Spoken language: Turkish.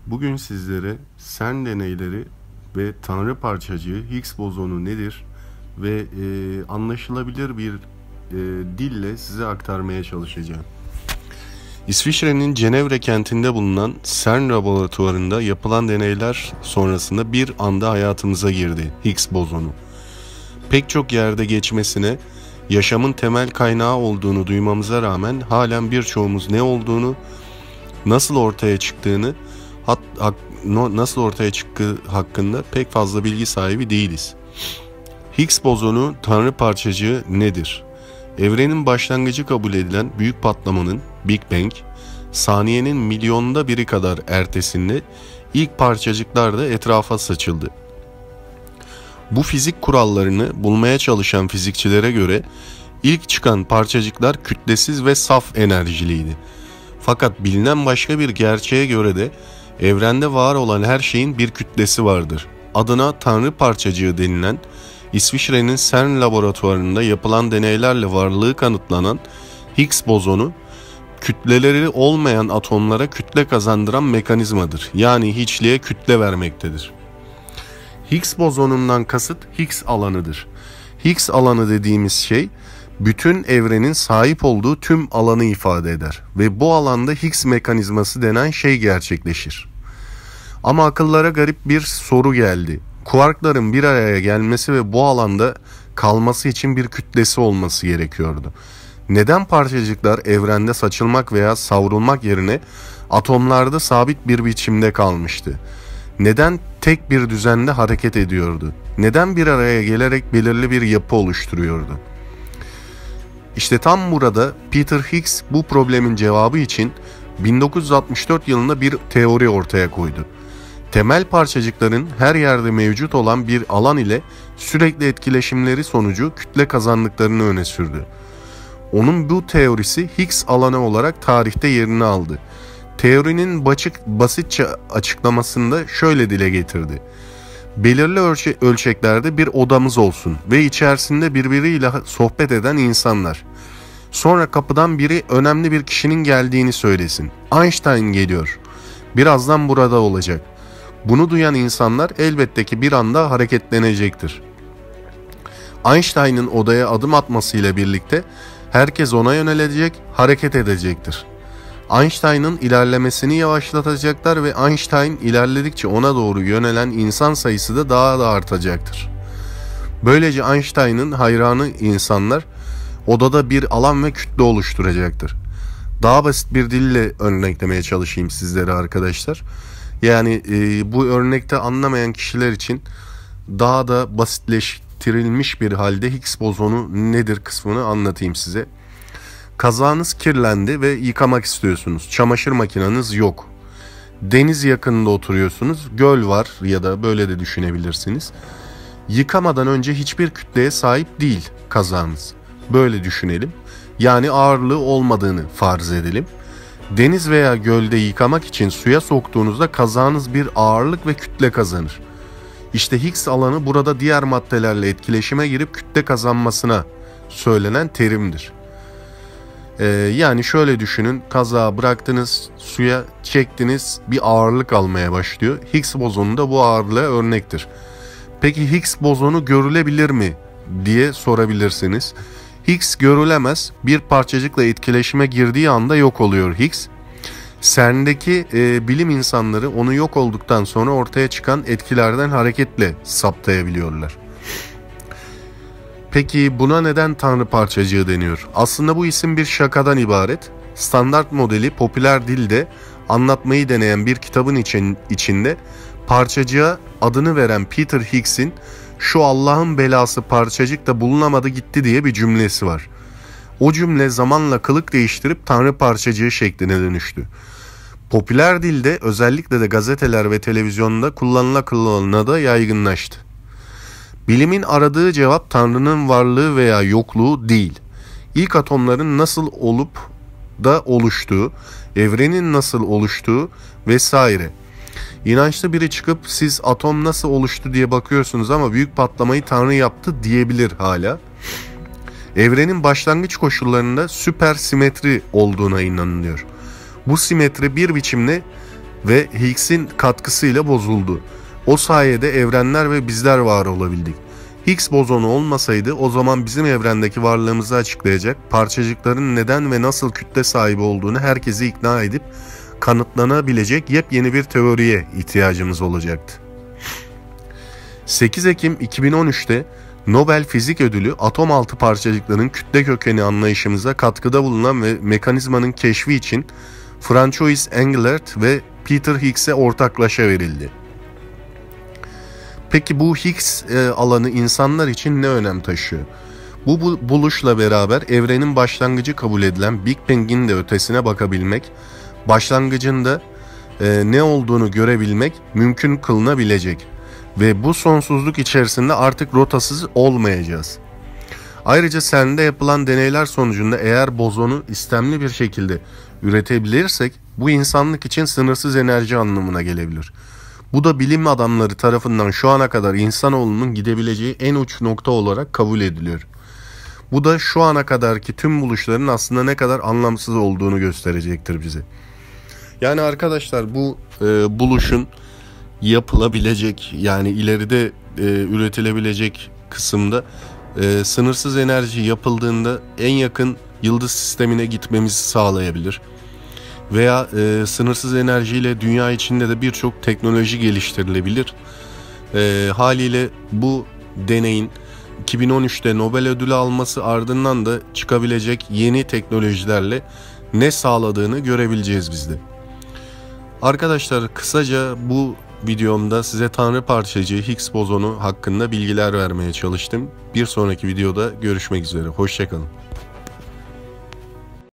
Bugün sizlere CERN deneyleri ve tanrı parçacığı Higgs bozonu nedir ve anlaşılabilir bir dille size aktarmaya çalışacağım. İsviçre'nin Cenevre kentinde bulunan CERN laboratuvarında yapılan deneyler sonrasında bir anda hayatımıza girdi Higgs bozonu. Pek çok yerde geçmesine, yaşamın temel kaynağı olduğunu duymamıza rağmen halen birçoğumuz ne olduğunu, nasıl ortaya çıktığı hakkında pek fazla bilgi sahibi değiliz. Higgs bozonu tanrı parçacığı nedir? Evrenin başlangıcı kabul edilen büyük patlamanın Big Bang, saniyenin milyonda biri kadar ertesinde ilk parçacıklar da etrafa saçıldı. Bu fizik kurallarını bulmaya çalışan fizikçilere göre ilk çıkan parçacıklar kütlesiz ve saf enerjiliydi. Fakat bilinen başka bir gerçeğe göre de evrende var olan her şeyin bir kütlesi vardır. Adına tanrı parçacığı denilen, İsviçre'nin CERN laboratuvarında yapılan deneylerle varlığı kanıtlanan Higgs bozonu, kütleleri olmayan atomlara kütle kazandıran mekanizmadır. Yani hiçliğe kütle vermektedir. Higgs bozonundan kasıt Higgs alanıdır. Higgs alanı dediğimiz şey, bütün evrenin sahip olduğu tüm alanı ifade eder ve bu alanda Higgs mekanizması denen şey gerçekleşir. Ama akıllara garip bir soru geldi. Kuarkların bir araya gelmesi ve bu alanda kalması için bir kütlesi olması gerekiyordu. Neden parçacıklar evrende saçılmak veya savrulmak yerine atomlarda sabit bir biçimde kalmıştı? Neden tek bir düzende hareket ediyordu? Neden bir araya gelerek belirli bir yapı oluşturuyordu? İşte tam burada Peter Higgs bu problemin cevabı için 1964 yılında bir teori ortaya koydu. Temel parçacıkların her yerde mevcut olan bir alan ile sürekli etkileşimleri sonucu kütle kazandıklarını öne sürdü. Onun bu teorisi Higgs alanı olarak tarihte yerini aldı. Teorinin basitçe açıklamasında şöyle dile getirdi. Belirli ölçeklerde bir odamız olsun ve içerisinde birbiriyle sohbet eden insanlar. Sonra kapıdan biri önemli bir kişinin geldiğini söylesin. Einstein geliyor. Birazdan burada olacak. Bunu duyan insanlar elbette ki bir anda hareketlenecektir. Einstein'ın odaya adım atmasıyla birlikte herkes ona yönelecek, hareket edecektir. Einstein'ın ilerlemesini yavaşlatacaklar ve Einstein ilerledikçe ona doğru yönelen insan sayısı da daha da artacaktır. Böylece Einstein'ın hayranı insanlar odada bir alan ve kütle oluşturacaktır. Daha basit bir dille örneklemeye çalışayım sizlere arkadaşlar. Yani bu örnekte anlamayan kişiler için daha da basitleştirilmiş bir halde Higgs bozonu nedir kısmını anlatayım size. Kazağınız kirlendi ve yıkamak istiyorsunuz. Çamaşır makineniz yok. Deniz yakınında oturuyorsunuz. Göl var ya da böyle de düşünebilirsiniz. Yıkamadan önce hiçbir kütleye sahip değil kazağınız. Böyle düşünelim. Yani ağırlığı olmadığını farz edelim. Deniz veya gölde yıkamak için suya soktuğunuzda kazağınız bir ağırlık ve kütle kazanır. İşte Higgs alanı burada diğer maddelerle etkileşime girip kütle kazanmasına söylenen terimdir. Yani şöyle düşünün, kazağı bıraktınız, suya çektiniz, bir ağırlık almaya başlıyor. Higgs bozonu da bu ağırlığa örnektir. Peki Higgs bozonu görülebilir mi diye sorabilirsiniz. Higgs görülemez, bir parçacıkla etkileşime girdiği anda yok oluyor Higgs. CERN'deki bilim insanları onu yok olduktan sonra ortaya çıkan etkilerden hareketle saptayabiliyorlar. Peki buna neden tanrı parçacığı deniyor? Aslında bu isim bir şakadan ibaret. Standart modeli popüler dilde anlatmayı deneyen bir kitabın içinde parçacığa adını veren Peter Higgs'in "şu Allah'ın belası parçacık da bulunamadı gitti" diye bir cümlesi var. O cümle zamanla kılık değiştirip tanrı parçacığı şekline dönüştü. Popüler dilde özellikle de gazeteler ve televizyonda kullanıla da yaygınlaştı. Bilimin aradığı cevap Tanrı'nın varlığı veya yokluğu değil. İlk atomların nasıl olup da oluştuğu, evrenin nasıl oluştuğu vesaire. İnançlı biri çıkıp siz atom nasıl oluştu diye bakıyorsunuz ama büyük patlamayı Tanrı yaptı diyebilir hala. Evrenin başlangıç koşullarında süpersimetri olduğuna inanılıyor. Bu simetri bir biçimde ve Higgs'in katkısıyla bozuldu. O sayede evrenler ve bizler var olabildik. Higgs bozonu olmasaydı o zaman bizim evrendeki varlığımızı açıklayacak, parçacıkların neden ve nasıl kütle sahibi olduğunu herkesi ikna edip kanıtlanabilecek yepyeni bir teoriye ihtiyacımız olacaktı. 8 Ekim 2013'te Nobel Fizik Ödülü atom altı parçacıkların kütle kökeni anlayışımıza katkıda bulunan ve mekanizmanın keşfi için Francois Englert ve Peter Higgs'e ortaklaşa verildi. Peki bu Higgs alanı insanlar için ne önem taşıyor? Bu buluşla beraber evrenin başlangıcı kabul edilen Big Bang'in de ötesine bakabilmek, başlangıcında ne olduğunu görebilmek mümkün kılınabilecek ve bu sonsuzluk içerisinde artık rotasız olmayacağız. Ayrıca CERN'de yapılan deneyler sonucunda eğer bozonu istemli bir şekilde üretebilirsek bu insanlık için sınırsız enerji anlamına gelebilir. Bu da bilim adamları tarafından şu ana kadar insanoğlunun gidebileceği en uç nokta olarak kabul ediliyor. Bu da şu ana kadarki tüm buluşların aslında ne kadar anlamsız olduğunu gösterecektir bize. Yani arkadaşlar bu buluşun yapılabilecek, yani ileride üretilebilecek kısımda sınırsız enerji yapıldığında en yakın yıldız sistemine gitmemizi sağlayabilir. Veya sınırsız enerjiyle dünya içinde de birçok teknoloji geliştirilebilir. Haliyle bu deneyin 2013'te Nobel ödülü alması ardından da çıkabilecek yeni teknolojilerle ne sağladığını görebileceğiz biz de. Arkadaşlar kısaca bu videomda size tanrı parçacığı Higgs bozonu hakkında bilgiler vermeye çalıştım. Bir sonraki videoda görüşmek üzere. Hoşça kalın.